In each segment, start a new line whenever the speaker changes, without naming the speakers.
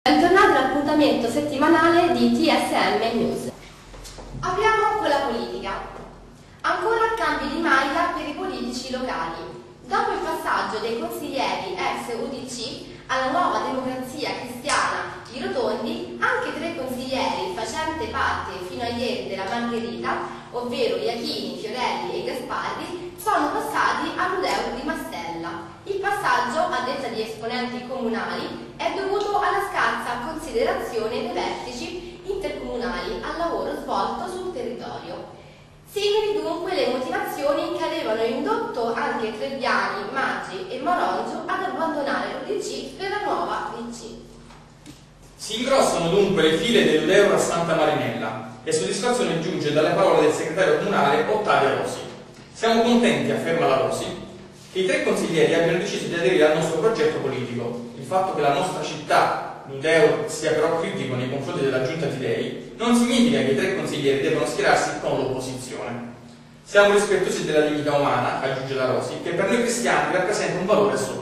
Bentornati all'appuntamento settimanale di TSM News. Apriamo con la politica. Ancora cambi di maglia per i politici locali. Dopo il passaggio dei consiglieri ex UDC alla nuova Democrazia Cristiana di Rotondi, anche 3 consiglieri facenti parte fino a ieri della Margherita, ovvero Iachini, Fiorelli e Gasparri, sono passati all'Udeur di Mastella. Il passaggio, a detta di esponenti comunali, è dovuto alla scarsa considerazione dei vertici intercomunali al lavoro svolto sul territorio. Simili dunque le motivazioni che avevano indotto anche Trebbiani, Maggi e Marongio ad abbandonare l'UDC per la nuova DC.
Si ingrossano dunque le file dell'Udeur a Santa Marinella e soddisfazione giunge dalle parole del segretario comunale Ottavia Rosi. Siamo contenti, afferma la Rosi, che i 3 consiglieri abbiano deciso di aderire al nostro progetto politico. Il fatto che la nostra città, l'Udeur, sia però critico nei confronti della giunta Tidei non significa che i 3 consiglieri devono schierarsi con l'opposizione. Siamo rispettosi della dignità umana, aggiunge la Rosi, che per noi cristiani rappresenta un valore assoluto.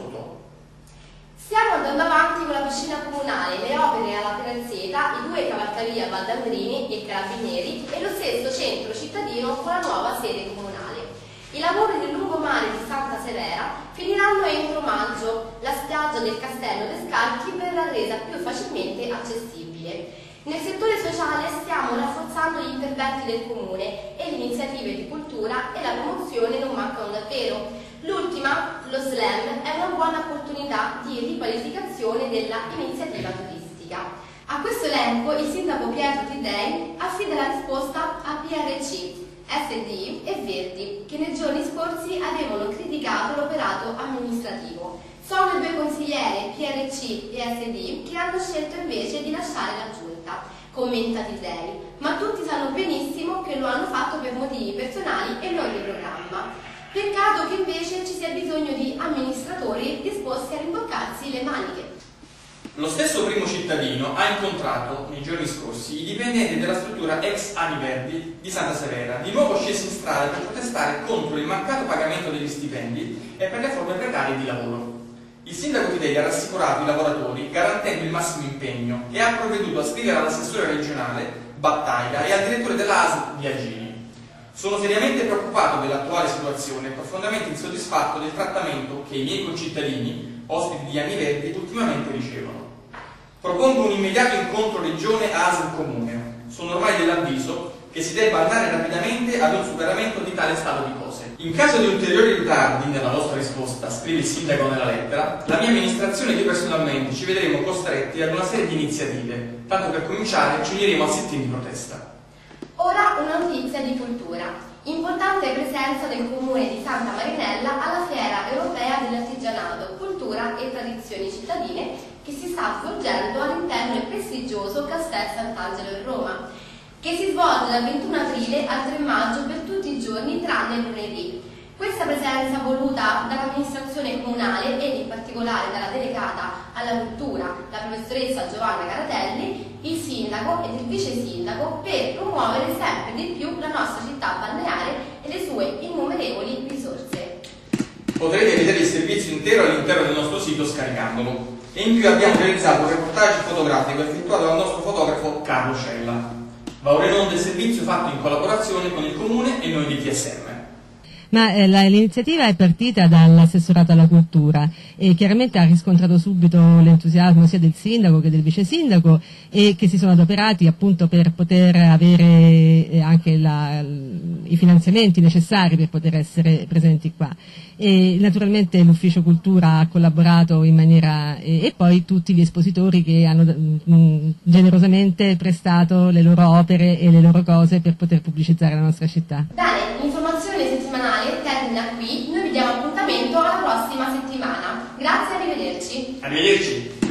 Stiamo andando avanti con la piscina comunale, le opere alla Peranzeta, i 2 cavalcavia Valdandrini e Carabinieri e lo stesso centro cittadino con la nuova sede comunale. I lavori del lungomare di Santa Severa finiranno entro maggio. La spiaggia del Castello dei Scalchi verrà resa più facilmente accessibile. Nel settore sociale stiamo rafforzando gli interventi del Comune e le iniziative di cultura e la promozione non mancano davvero. L'ultima, lo SLAM, è una buona opportunità di riqualificazione dell'iniziativa turistica. A questo elenco il sindaco Pietro Tidei affida la risposta a PRC, SD e Verdi, che nei giorni scorsi avevano criticato l'operato amministrativo. Sono i 2 consiglieri, PRC e SD, che hanno scelto invece di lasciare la giunta, commenta Tidei, ma tutti sanno benissimo che lo hanno fatto per motivi personali e non di programma. Peccato che invece ci sia bisogno di amministratori disposti a rimboccarsi le maniche.
Lo stesso primo cittadino ha incontrato nei giorni scorsi i dipendenti della struttura ex Ani Verdi di Santa Severa, di nuovo scesi in strada per protestare contro il mancato pagamento degli stipendi e per le forme precarie di lavoro. Il sindaco Tidei ha rassicurato i lavoratori garantendo il massimo impegno e ha provveduto a scrivere all'assessore regionale Battaglia e al direttore dell'ASL Biagini. Sono seriamente preoccupato dell'attuale situazione e profondamente insoddisfatto del trattamento che i miei concittadini, ospiti di Ani Verdi, ultimamente ricevono. Propongo un immediato incontro regione ASL comune. Sono ormai dell'avviso che si debba andare rapidamente ad un superamento di tale stato di cose. In caso di ulteriori ritardi nella nostra risposta, scrive il sindaco nella lettera, la mia amministrazione e io personalmente ci vedremo costretti ad una serie di iniziative. Tanto per cominciare ci uniremo al sit-in di protesta.
Ora una notizia di cultura. Importante presenza del comune di Santa Marinella alla Fiera Europea dell'Artigianato, Cultura e Tradizioni Cittadine che si sta svolgendo all'interno del prestigioso Castel Sant'Angelo in Roma, che si svolge dal 21 aprile al 3 maggio per tutti i giorni tranne il lunedì. Questa presenza voluta dall'amministrazione comunale ed in particolare dalla delegata alla cultura, la professoressa Giovanna Caratelli, il sindaco ed il vice sindaco per promuovere sempre di più la nostra città balneare e le sue innumerevoli risorse.
Potrete vedere il servizio intero all'interno del nostro sito scaricandolo. E in più abbiamo realizzato un reportage fotografico effettuato dal nostro fotografo Carlo Cella. Va ora in onda il servizio fatto in collaborazione con il Comune e noi di TSM.
Ma l'iniziativa è partita dall'assessorato alla cultura e chiaramente ha riscontrato subito l'entusiasmo sia del sindaco che del vice sindaco e che si sono adoperati appunto per poter avere anche i finanziamenti necessari per poter essere presenti qua. E naturalmente l'ufficio cultura ha collaborato in maniera e poi tutti gli espositori che hanno generosamente prestato le loro opere e le loro cose per poter pubblicizzare la nostra città.
Bene, l'informazione settimanale termina qui, noi vi diamo appuntamento alla prossima settimana. Grazie, arrivederci.
Arrivederci.